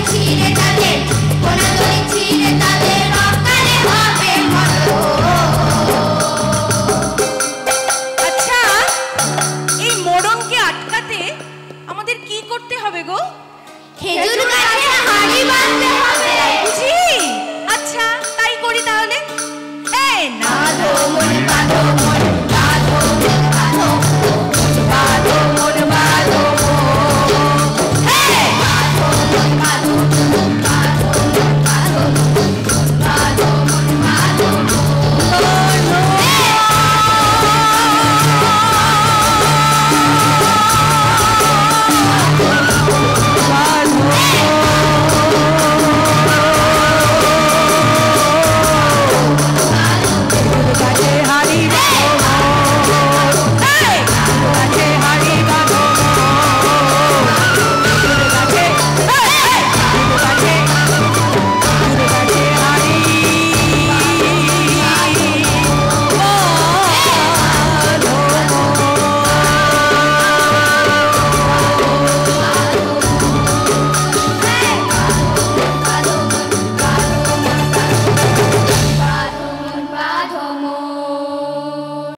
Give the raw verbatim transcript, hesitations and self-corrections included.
ছিঁড়ে তাদের কোনাতলি ছিঁড়ে তাদের অকালে হবে আচ্ছা, এই মরণকে আটকাতে আমাদের কি করতে হবে গো? খেজুর গাছে হাড়ি বাঁধতে হবে বুঝি। আচ্ছা, তাই করি তাহলে। এই না বাঁধো মন বাঁধো মন বাঁধো মন বাঁধো বাঁধো মন বাঁধো হে বাঁধো মন বাঁধো